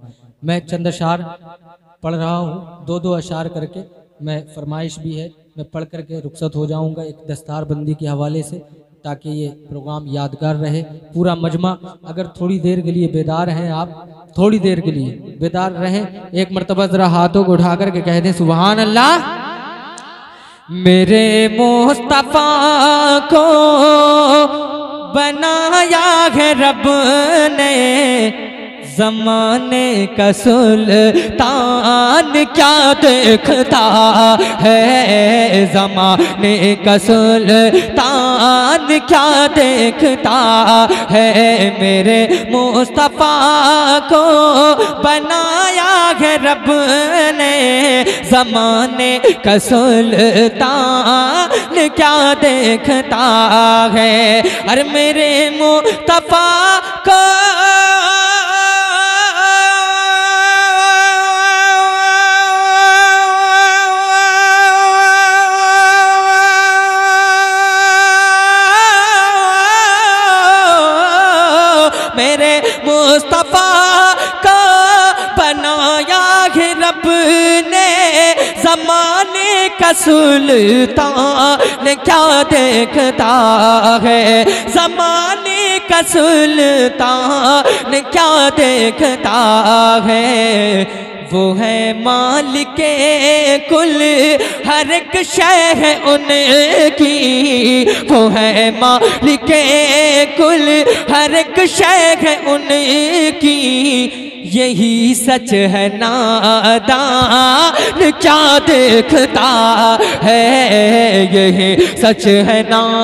मैं चंद अशार पढ़ रहा हूँ, दो अशार करके। मैं फरमाइश भी है, मैं पढ़ करके रुखसत हो जाऊँगा एक दस्तार बंदी के हवाले से, ताकि ये प्रोग्राम यादगार रहे। पूरा मजमा अगर थोड़ी देर के लिए बेदार हैं, आप थोड़ी देर के लिए बेदार रहें, एक मरतबा जरा हाथों को उठा करके कह दें सुभान अल्लाह। मेरे मुस्तफा को बनाया है रब ने, ज़माने का सुल्तान क्या देखता है, ज़माने का सुल्तान क्या देखता है। मेरे मुस्तफा को बनाया है रब ने, ज़माने का सुल्तान क्या देखता है। अरे मेरे मुस्तफा को मेरे मुस्तफा को बनाया है रब ने, ज़माने का सुल्तान क्या देखता है, ज़माने का सुल्तान क्या देखता है। वो है मालिके कुल हर एक शय है उनकी, वो है मालिके कुल हर एक शय है उनकी। यही सच है नादान क्या देखता है, यही सच है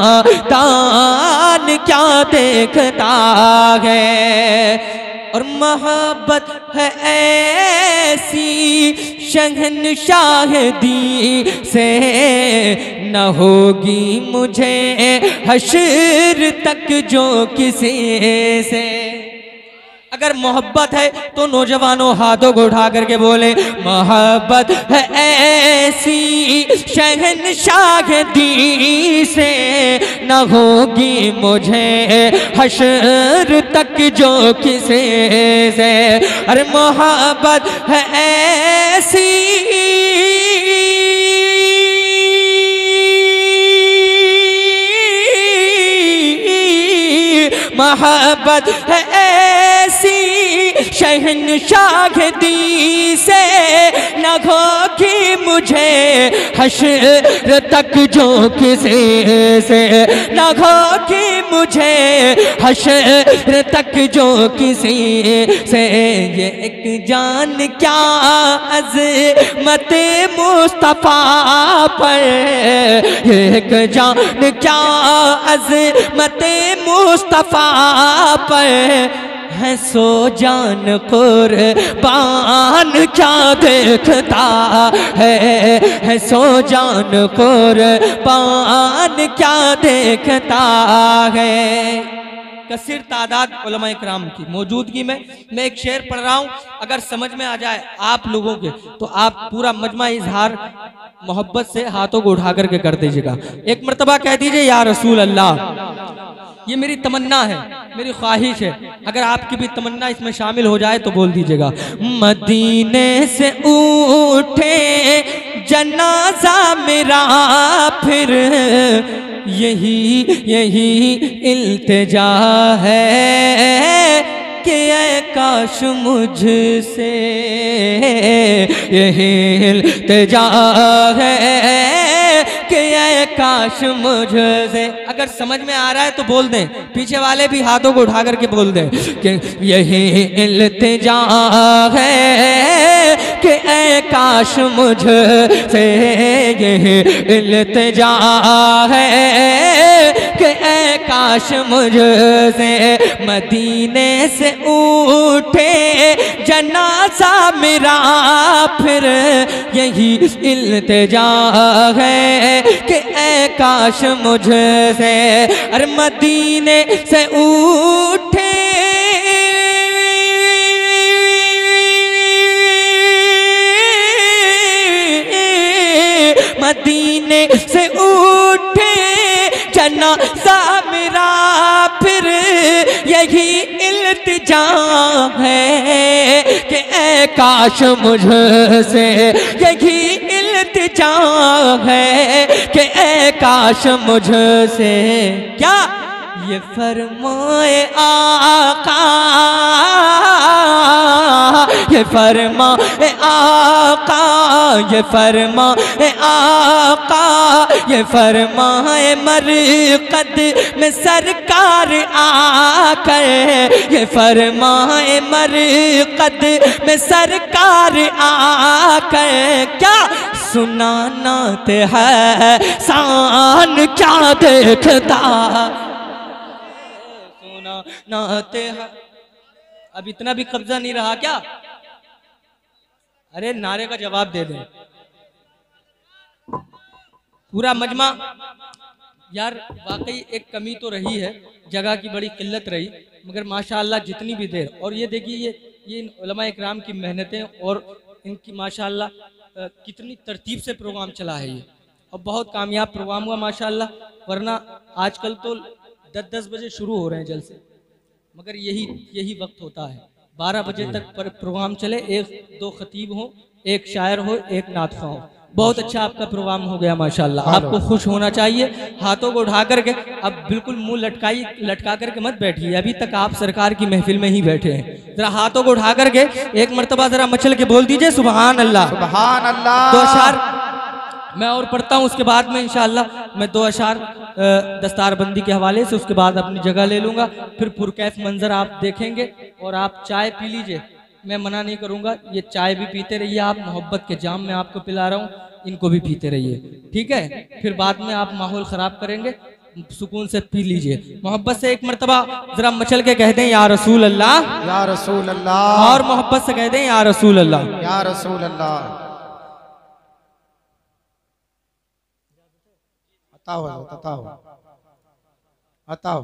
नादान क्या देखता है। और मोहब्बत है ऐसी शहंशाहदी से, न होगी मुझे हश्र तक जो किसी से। अगर मोहब्बत है तो नौजवानों हाथों को उठा करके बोले मोहब्बत है ऐसी शहंशाहदी से, न होगी मुझे हश्र तक जो किसी से। अरे मोहब्बत है ऐसी मोहब्बत है ऐसी शहंशाहदी से, न होगी मुझे हश्र तक जो किसी से, न होगी मुझे हश्र तक जो किसी से। ये एक जान क्या अज़मत मुस्तफ़ा पर, ये एक जान क्या अज़मत मुस्तफ़ा पर है, सो जान कुर्बान क्या देखता है, सो जान कुर्बान क्या देखता है। कसीर तादाद उलमा इकराम की मौजूदगी में मैं एक शेर पढ़ रहा हूँ, अगर समझ में आ जाए आप लोगों के तो आप पूरा मजमा इजहार मोहब्बत से हाथों को उठा करके कर दीजिएगा। एक मरतबा कह दीजिए या रसूल अल्लाह। ये मेरी तमन्ना है, मेरी ख्वाहिश है, अगर आपकी भी तमन्ना इसमें शामिल हो जाए तो बोल दीजिएगा। मदीने से उठे जनाजा मेरा फिर, यही इल्तिजा है कि ऐ काश मुझसे, यही इल्तिजा है कि ऐ काश मुझसे। अगर समझ में आ रहा है तो बोल दें, पीछे वाले भी हाथों को उठा करके बोल दें कि यही इल्तिजा है कि ऐ काश मुझसे, यही इल्तिजा है कि ऐ काश मुझसे। मदीने से उठे जनाजा मेरा फिर, यही इल्तिजा है कि ऐ काश मुझसे। अरे मदीने से उठे मदीने से उठे जनाजा मेरा फिर, यही इल्तिजा है कि काश मुझसे यही इल्तिजा है कि काश मुझसे क्या ये फरमाए आका, ये फरमाए आका, ये फरमाए आका, ये फरमाए मरकद में सरकार आकर, ये फरमाए मरकद में सरकार आकर क्या सुनाना ते है शान क्या देखता नाते हैं। अब इतना भी कब्जा नहीं रहा क्या? अरे नारे का जवाब दे दें पूरा मजमा। यार वाकई एक कमी तो रही है, जगह की बड़ी किल्लत रही, मगर माशाअल्लाह जितनी भी देर, और ये देखिए ये उलमा इकराम की मेहनतें और इनकी माशाअल्लाह कितनी तरतीब से प्रोग्राम चला है ये, और बहुत कामयाब प्रोग्राम हुआ माशाअल्लाह। वरना आजकल तो 10-10 बजे शुरू हो रहे हैं जलसे, मगर यही वक्त होता है 12 बजे तक पर प्रोग्राम चले, 1-2 खतीब हो, एक शायर हो, एक नातखा हो। बहुत अच्छा आपका प्रोग्राम हो गया माशाल्लाह, आपको खुश होना चाहिए। हाथों को उठा करके अब बिल्कुल मुंह लटका करके मत बैठिए, अभी तक आप सरकार की महफिल में ही बैठे हैं। जरा हाथों को उठा करके एक मर्तबा जरा मचल के बोल दीजिए सुभान अल्लाह, सुभान अल्लाह। 2 अशार मैं और पढ़ता हूँ, उसके बाद में इंशाअल्लाह मैं 2 अशार दस्तारबंदी के हवाले से, उसके बाद अपनी जगह ले लूँगा। फिर पुरकैफ मंजर आप देखेंगे और आप चाय पी लीजिए, मैं मना नहीं करूँगा। ये चाय भी पीते रहिए आप, मोहब्बत के जाम में आपको पिला रहा हूँ, इनको भी पीते रहिए, ठीक है। फिर बाद में आप माहौल ख़राब करेंगे, सुकून से पी लीजिए। मोहब्बत से एक मरतबा ज़रा मचल के कह दें या रसूल अल्लाह, या रसूल अल्लाह, और मोहब्बत से कह दें या रसूल अल्लाह, या रसूल अल्लाह। बताओ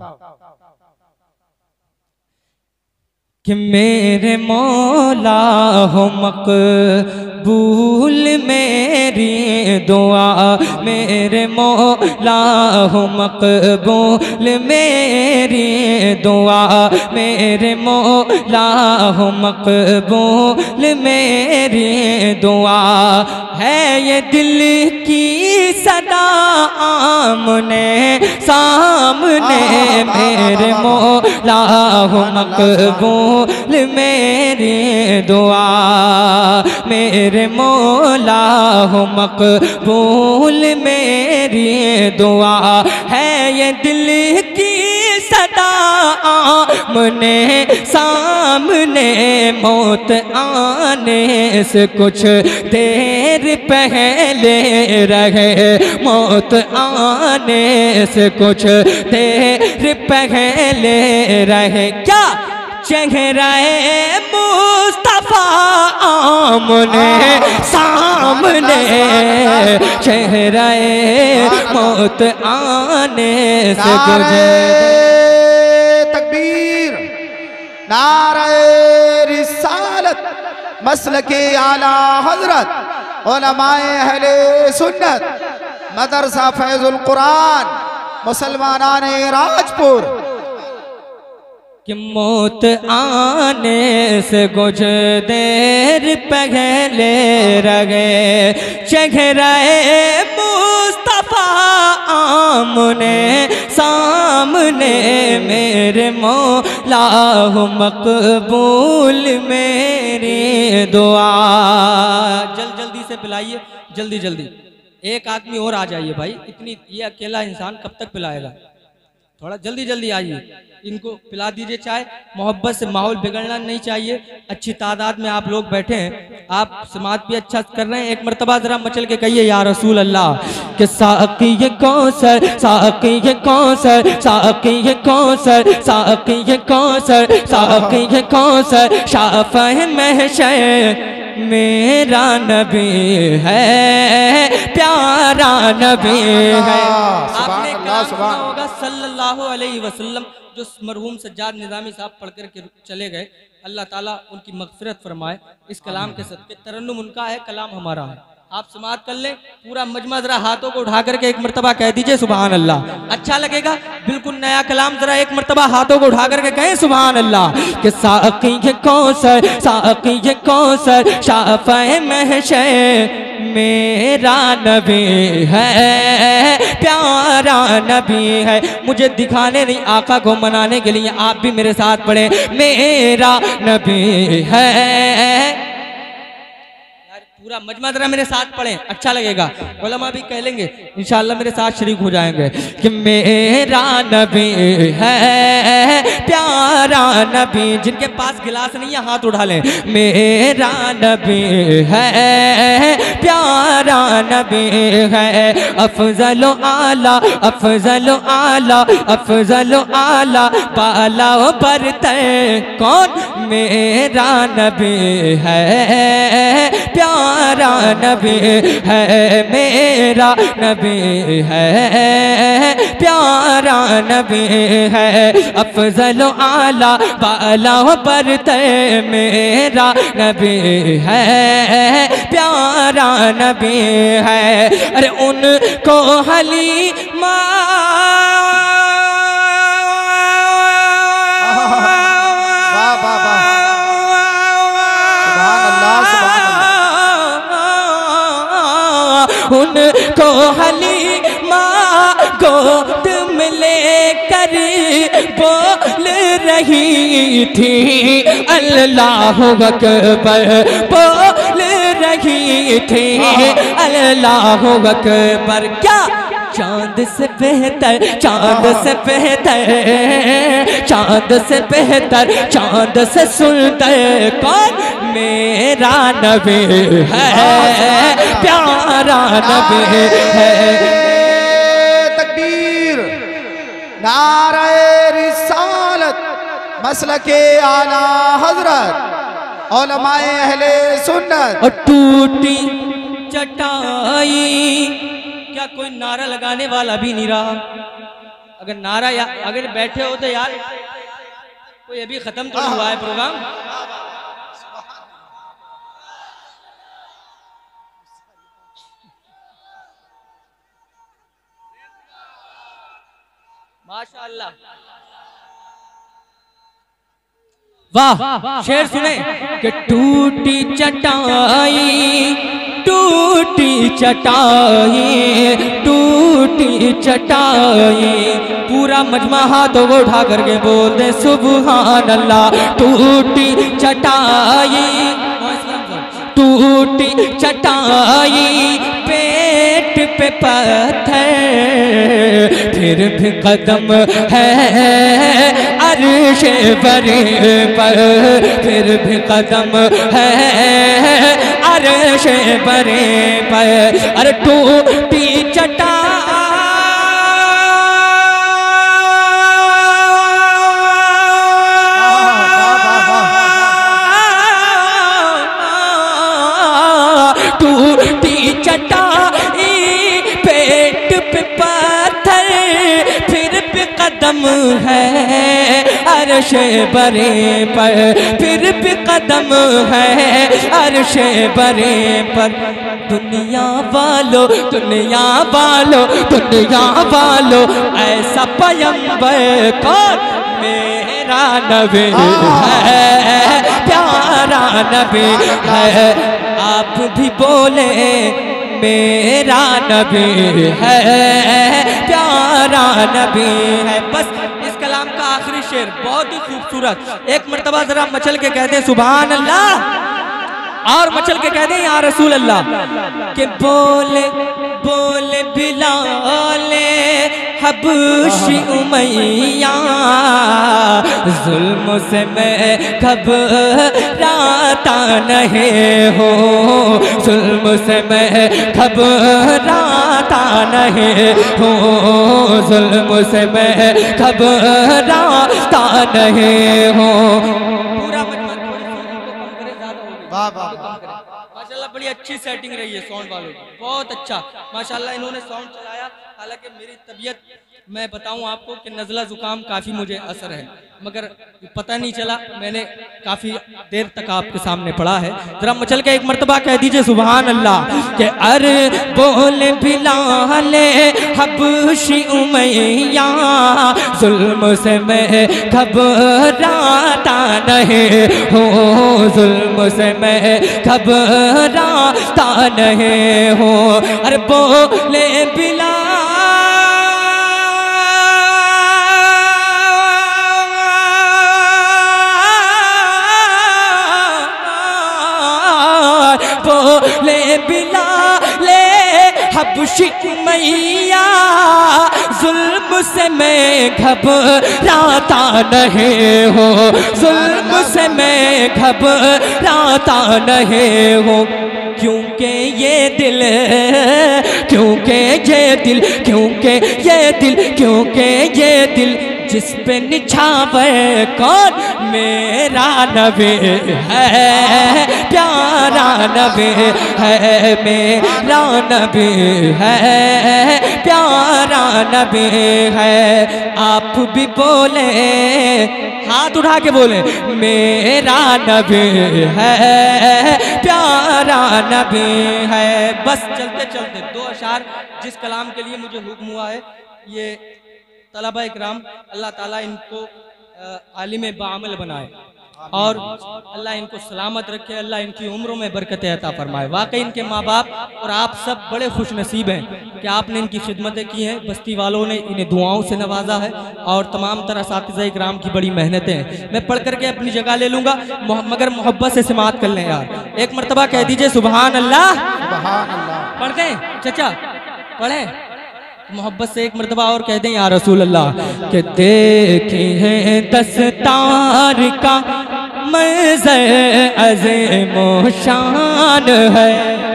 कि मेरे मौला हो मकबूल मेरी दुआ, मेरे मौला हो मकबूल मेरी दुआ, मेरे मौला हो मकबूल मेरी दुआ। है ये दिल की सदा आमने सामने, मेरे मौला हो मकबूल मेरी दुआ, मेरे मौला हो मकबूल मेरी दुआ। है ये दिल की सदा आमने सामने, मौत आने से कुछ देर पहले रहे, मौत आने से कुछ देर पहले रहे। क्या चेहरा-ए मुस्तफा आमने सामने, चेहरा-ए मौत आने से गुजरे। तकबीर, नारे रिसालत, मसलके आला हजरत उलमाए अहले सुन्नत, मदरसा फैजुल कुरान, मुसलमानाने राजपुर। कि मौत आने से कुछ देर पहले रहे, चेहरा-ए मुस्तफा आमने सामने, मेरे मौला हो मकबूल मेरी दुआ। जल्दी से पिलाइए, जल्दी। एक आदमी और आ जाइए भाई, इतनी ये अकेला इंसान कब तक पिलाएगा? थोड़ा जल्दी आइए, इनको पिला दीजिए चाय। मोहब्बत से माहौल बिगड़ना नहीं चाहिए, अच्छी तादाद में आप लोग बैठे हैं, आप समात भी अच्छा कर रहे हैं। एक मरतबा जरा मचल के कहिए या रसूल अल्लाह, कि साकी ये कौसर, साकी ये कौसर, साकी ये कौसर, साकी ये कौसर, साकी ये कौसर, शाफ़े महशर मेरा नबी है, प्यारा नबी है। आपने सुना होगा सल्लल्लाहु अलैहि वसल्लम, जो मरहूम सज्जाद निज़ामी साहब पढ़ कर के चले गए, अल्लाह ताला उनकी मग़फ़िरत फरमाए। इस कलाम के सदक़े, तरन्नुम उनका है, कलाम हमारा है। आप समाअत कर लें, पूरा मजमा जरा हाथों को उठा करके एक मर्तबा कह दीजिए सुभान अल्लाह। अच्छा लगेगा, बिल्कुल नया कलाम, जरा एक मर्तबा हाथों को उठा करके कहें सुभान अल्लाह। कि साक़ी ये कौसर, साक़ी ये कौसर, शाफ़े महशर मेरा नबी है, प्यारा नबी है। मुझे दिखाने नहीं, आका को मनाने के लिए आप भी मेरे साथ पढ़े, मेरा नबी है। पूरा मजमा जरा मेरे साथ पढ़ें, अच्छा लगेगा। उलमा भी कह लेंगे इंशाअल्लाह, मेरे साथ शरीक हो जाएंगे। कि मेरा नबी है, प्यारा नबी, जिनके पास गिलास नहीं है हाथ उठा लें। मेरा नबी है, प्यारा नबी है, अफजलो आला, अफजलो आला, अफजलो आला, बाला बरतर कौन? मेरा नबी है, प्यारा नबी है, मेरा नबी है, प्यारा नबी है, अफजलो आला बाला बरतर मेरा नबी है, प्यारा नबी है। अरे उनको हलीमा उनको हलीमा गोद में लेकर बोल रही थी, अल्लाह अकबर बोल रही थी, अल्लाह अकबर। क्या चांद से बेहतर, चांद से बेहतर, चांद से बेहतर, चांद से सुंदर कौन? मेरा नबी है, प्यारा नबी है। तकबीर, नारे रिसालत, मसलके आला हजरत, उलमाए अहले सुन्नत। और टूटी चटाई, क्या कोई नारा लगाने वाला भी नहीं रहा? अगर नारा अगर बैठे हो तो यार, कोई अभी खत्म तो नहीं हुआ है प्रोग्राम। माशाअल्लाह, वाह। शेर सुने कि टूटी चटाई, टूटी चटाई, टूटी चटाई, पूरा मजमा हाथों को उठा करके बोल दे सुभान अल्लाह। टूटी चटाई, टूटी चटाई, पेट पे पत्थर, फिर भी कदम है अर्श बरे पर, फिर भी कदम है अर्श बरे पर। अरे टूटी चटाई, टूटी चटाई, पेट पे पत्थर, फिर भी कदम है अर्श बरे पर, फिर भी कदम है अर्श बरे पर। दुनिया वालों, दुनिया वालों, दुनिया वालों, ऐसा पैगंबर कौन? मेरा नबी है, प्यारा नबी है। आप भी बोले मेरा नबी है, प्यारा नबी है। बस इस कलाम का आखिरी शेर बहुत ही खूबसूरत, एक मर्तबा जरा मचल के कहते सुभान अल्लाह, और मचल के कहते या रसूल अल्लाह। के बोले बोले बिलाले हबशी उमैया, जुल्म से मैं घबराता नहीं हो, जुल्म से मैं घबराता नहीं हो, जुल्म से मैं घबराता नहीं हो। पूरा माशाल्लाह बड़ी अच्छी सेटिंग रही है साउंड वालों की, बहुत अच्छा माशाल्लाह इन्होंने साउंड चलाया। हालांकि मेरी तबीयत मैं बताऊं आपको कि नज़ला ज़ुकाम काफ़ी मुझे असर है, मगर पता नहीं चला, मैंने काफ़ी देर तक आपके सामने पढ़ा है। ज़रा मचल के एक मर्तबा कह दीजिए सुभान अल्लाह कि अरे बोले बिलाले हबशी उमैया जुल्म से मैं घबराता नहीं हूँ, जुल्म से मैं घबराता नहीं हूँ। अरे बोले बिला बोले बिलाले हबशी मैया जुल्म से मैं घबराता नहीं हूँ, जुल्म से मैं घबराता नहीं हूँ। क्योंकि ये दिल, क्योंकि ये दिल, क्योंकि ये दिल, क्योंकि ये दिल जिस पे निछावर कौन मेरा नबी है, प्यारा नबी है, मेरा नबी है, प्यारा नबी है। आप भी बोले, हाथ उठा के बोले मेरा नबी है, प्यारा नबी है। बस चलते चलते दो अशार जिस कलाम के लिए मुझे हुक्म हुआ है, ये तलबा इकराम अल्लाह ताला इनको आलिम बाअमल बनाए और अल्लाह इनको सलामत रखे, अल्लाह इनकी उम्रों में बरकत अता फरमाए। वाकई इनके माँ बाप और आप सब बड़े खुश नसीब हैं कि आपने इनकी खिदमतें की हैं, बस्ती वालों ने इन्हें दुआओं से नवाजा है और तमाम तरह असातिज़ा इकराम की बड़ी मेहनतें हैं। मैं पढ़ करके अपनी जगह ले लूँगा, मगर मोहब्बत से समात कर लें यार। एक मरतबा कह दीजिए सुबहान अल्लाह। सुभान अल्लाह। पढ़ दें चचा, पढ़ें मोहब्बत से एक मरतबा और कह दें या रसूल अल्लाह कि देखे हैं दस्तार का मंज़र अज़ीम शान है,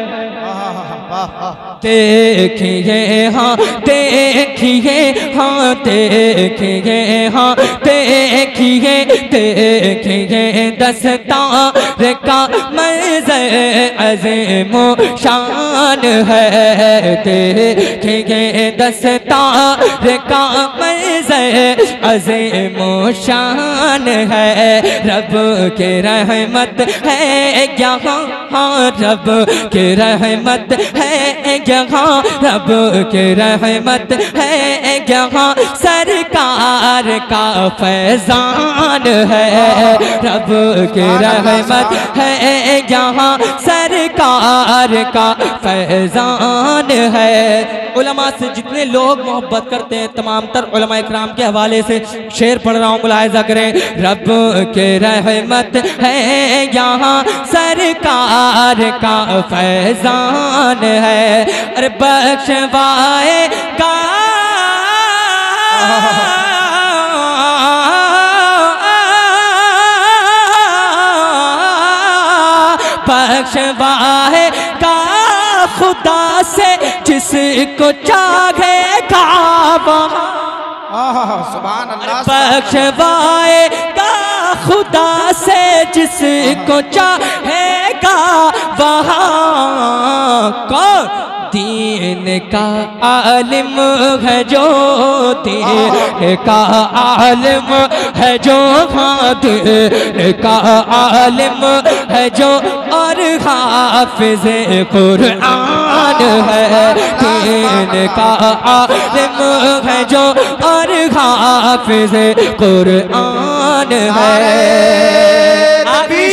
देखिए हाँ देखिए हाँ देखिए हाँ देखिए देखिए दस्तार का मंज़र अज़ीम शान है, देखिए दस्तार का मंज़र अज़ीम शान है। रब के रहमत है यहाँ, हाँ रब के रहमत है यहाँ, रब के रहमत है यहाँ, सरकार का फैज़ान है, रब के रहमत है यहाँ, सरकार का फैज़ान है। उलमा से जितने लोग मोहब्बत करते हैं, तमाम तर उलमा इकराम के हवाले से शेर पढ़ रहा हूँ, मुलाहिज़ा करें। रब के रहमत है यहाँ, सरकार का फैज़ान है, अरे बख्शवाएगा बख्शवाएगा खुदा से जिसको चाहेगा वहाँ, सुभान अल्लाह। बख्शवाएगा खुदा से जिसको चाहेगा वहाँ। कौन? दीन का आलिम है जो, दीन का आलिम है जो, हाँ दीन का आलिम है जो, और हाफिज़ कुरान है, दीन का आलिम है जो, और हाफिज़ कुरान है।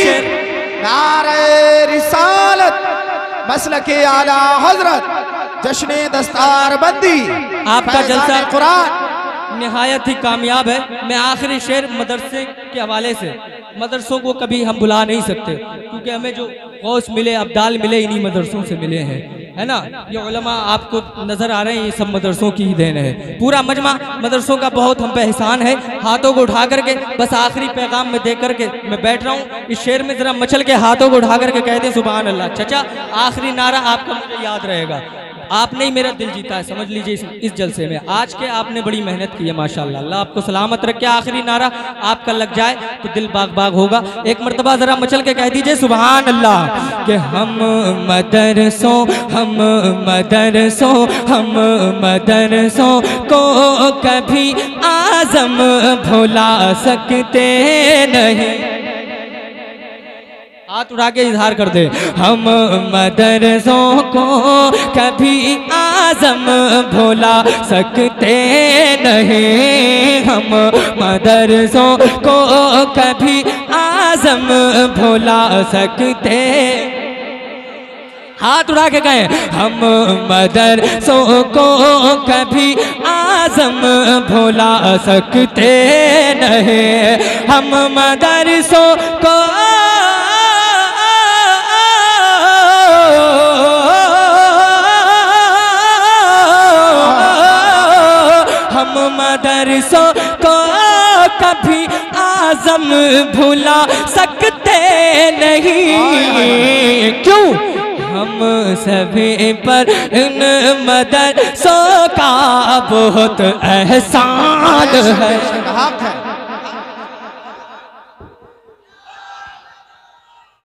नारे रिसालत मसलके आला हजरत जश्न दस्तार बंदी आपका जलसा कुरान निहायत ही कामयाब है। मैं आखिरी शेर मदरसे के हवाले से, मदरसों को कभी हम भुला नहीं सकते क्योंकि हमें जो गौस मिले, अब्दाल मिले, इन्हीं मदरसों से मिले हैं, है ना। ये उलमा आपको नज़र आ रहे हैं, ये सब मदरसों की ही देन है। पूरा मजमा मदरसों का बहुत हम पे एहसान है। हाथों को उठा करके बस आखिरी पैगाम में दे करके मैं बैठ रहा हूँ। इस शेर में ज़रा मचल के हाथों को उठा करके कह दें सुभान अल्लाह। चचा आखिरी नारा आपका मुझे याद रहेगा, आपने ही मेरा दिल जीता है, समझ लीजिए इस जलसे में। आज के आपने बड़ी मेहनत की है माशाल्लाह, अल्लाह आपको सलामत रखे। आखिरी नारा आपका लग जाए तो दिल बाग बाग होगा। एक मर्तबा जरा मचल के कह दीजिए सुभान अल्लाह कि हम मदरसों को कभी आज़म भुला सकते नहीं। हाथ उठा के इजहार कर दे। हम मदरसों को कभी आज़म भुला सकते नहीं, हम मदरसों को कभी आज़म भुला सकते। हाथ उठा के कहें हम मदरसों को कभी आज़म भुला सकते नहीं, हम मदरसों को हम मदरसों को कभी आज़म भुला सकते नहीं। क्यों? हम सभी पर इन मदरसों का बहुत एहसान है।